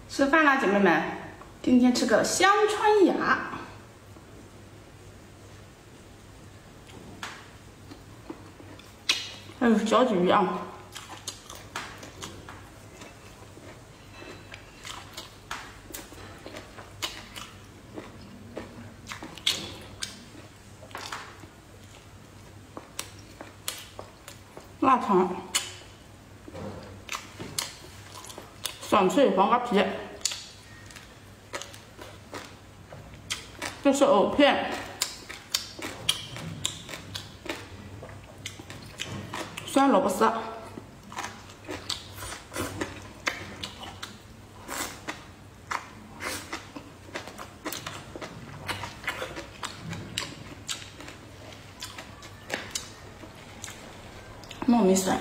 吃饭啦，姐妹们！今天吃个香川鸭。还有小鲫鱼啊！腊肠，爽脆黄瓜皮，这是藕片，酸萝卜丝，糯米笋。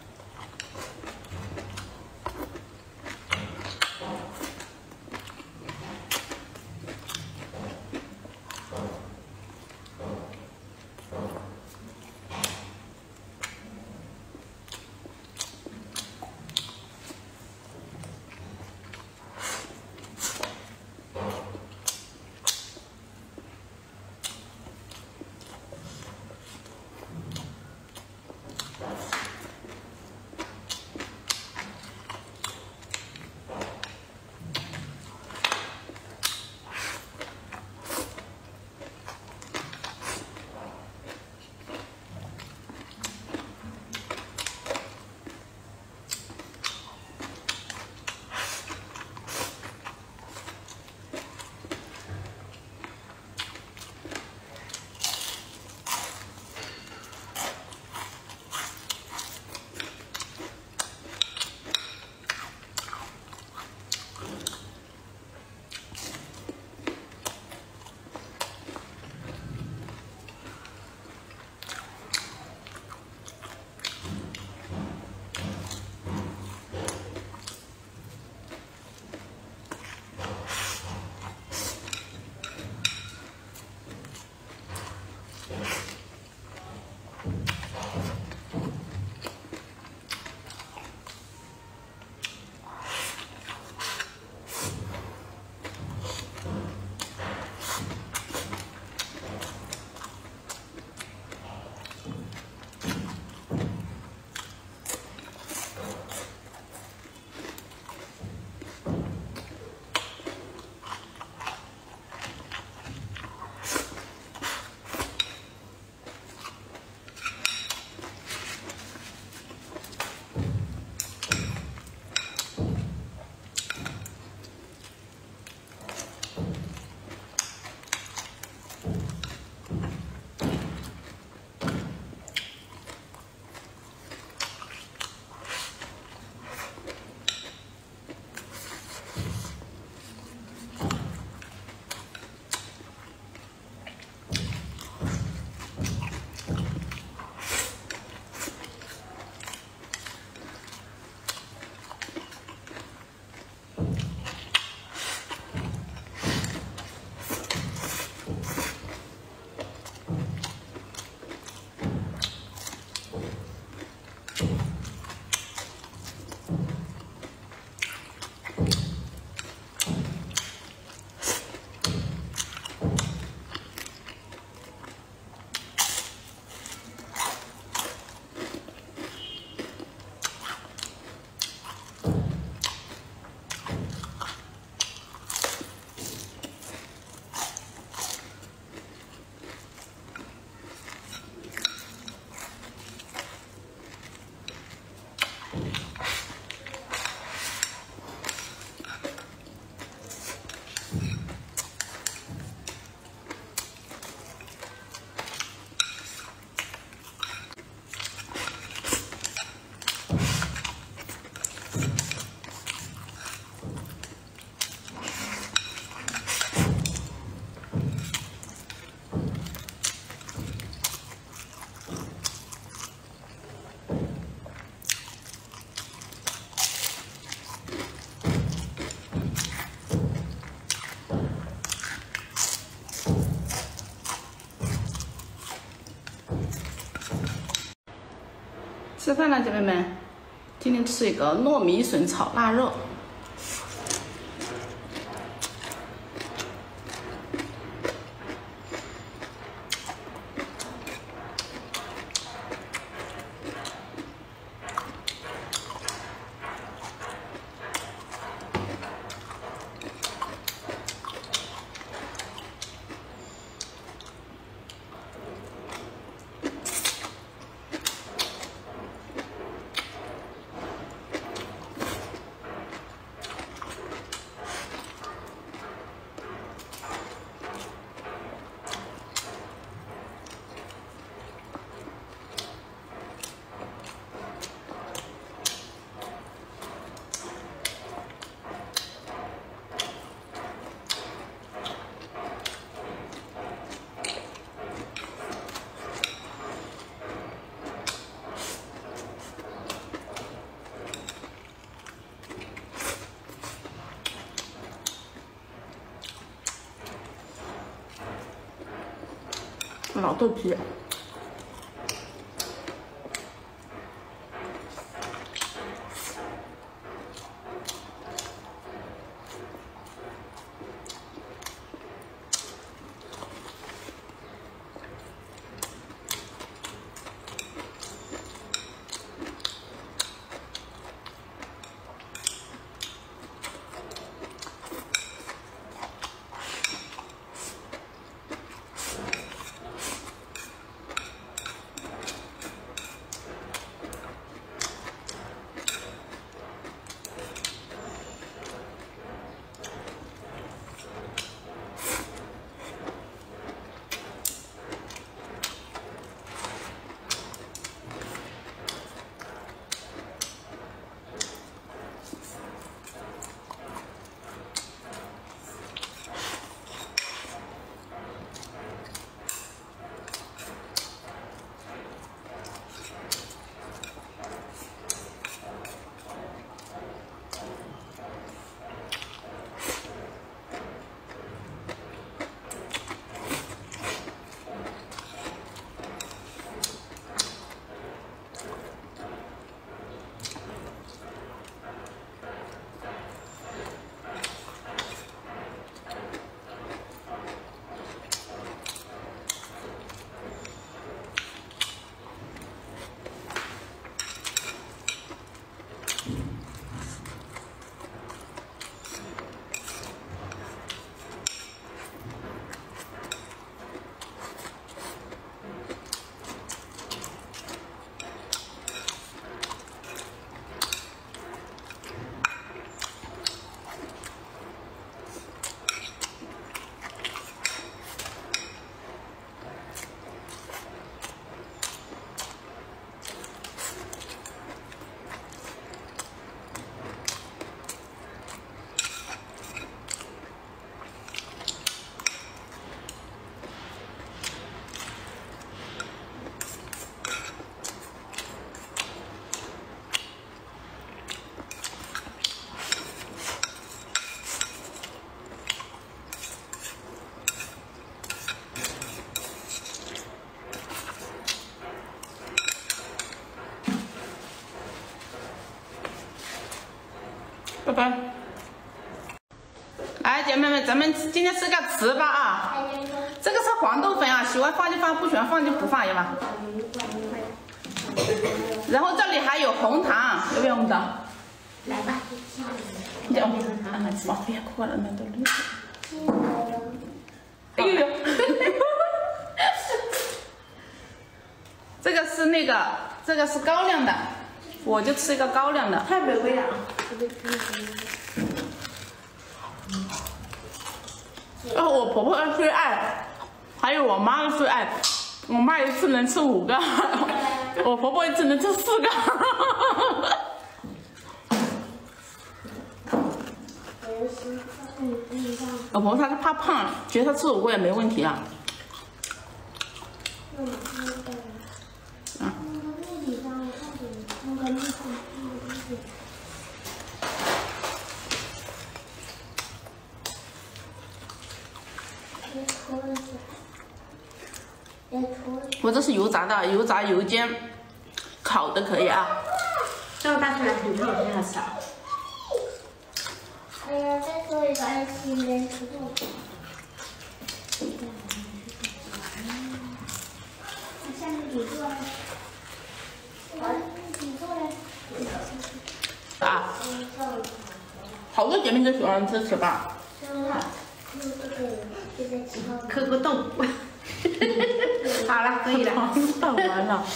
吃饭了，姐妹们，今天吃一个糯米笋炒腊肉。 老豆皮。拜拜。来，姐妹们，咱们今天吃个糍粑啊。这个是黄豆粉啊，喜欢放就放，不喜欢放就不放，有吗？然后这里还有红糖，要不要红糖？ 来吧。 要红糖啊，往别哭了，那都绿色。哎呦呦！这个是那个，这个是高粱的，我就吃一个高粱的。 太美味了啊！ 我婆婆的最爱，还有我妈的最爱。我妈一次能吃5个，我婆婆一次能吃4个。我婆婆她是怕胖，觉得她吃5个也没问题啊。我这是油炸的，油炸油煎，烤的可以啊。 这个大出来很好吃，好吃啊！ 哎呀，再做一个爱心的土豆。下面你做嘞？你做嘞？ 啊！好多姐妹都喜欢吃糍粑。 磕个洞。好了，可以了。 放完了。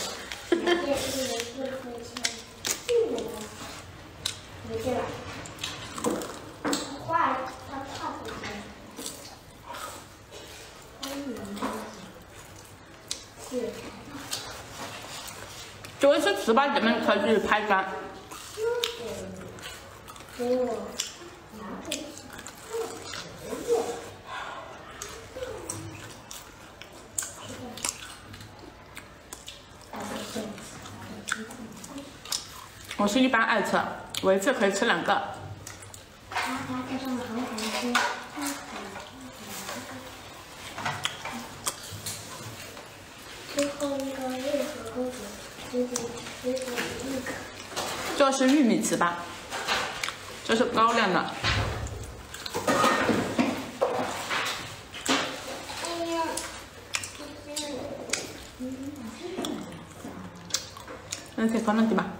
就会吃糍粑，姐妹可以去拍干。我是一般爱吃，我一次可以吃2个。 这是玉米糍粑，这是高粱的。那才高粱的吧？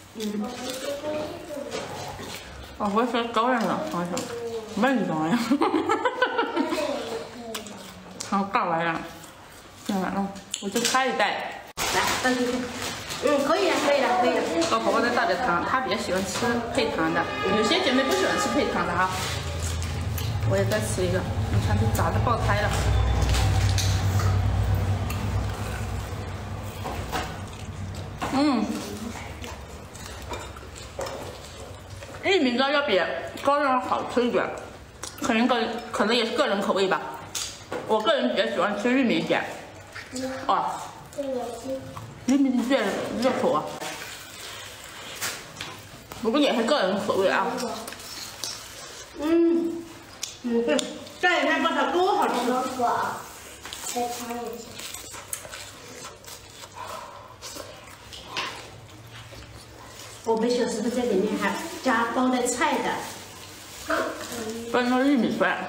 哦，我是高粱的，好像没味道呀。好大玩意儿，看完了，我就开一袋。 来，倒进去。可以了，可以了，可以了。 我婆婆在倒点糖，她比较喜欢吃配糖的，有些姐妹不喜欢吃配糖的哈。我也再吃一个，你看这炸的爆胎了。玉米糕要比高粱好吃一点，可能也是个人口味吧。我个人比较喜欢吃玉米卷。哦，玉米卷热口啊，不过也是个人口味啊。 对，这里面包的多好吃。 再尝一下。 我们小时候在里面还加包的菜的， 拌个玉米饭。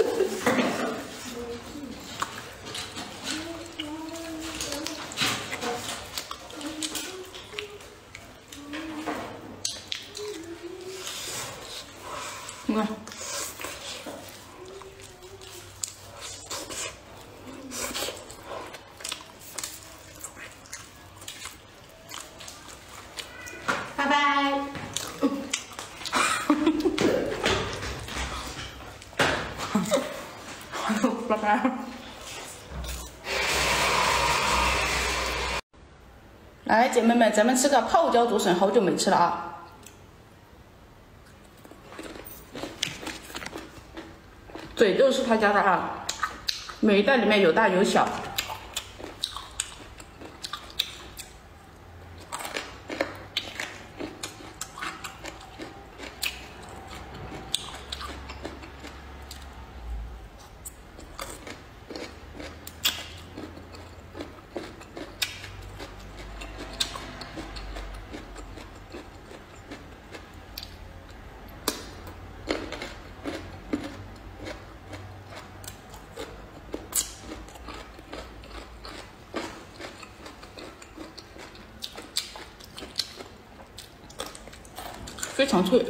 你看， 拜拜。 拜拜。来，姐妹们，咱们吃个泡椒竹笋，好久没吃了啊！嘴都是他家的啊，每一袋里面有大有小。非常脆，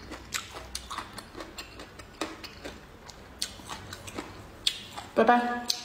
拜拜。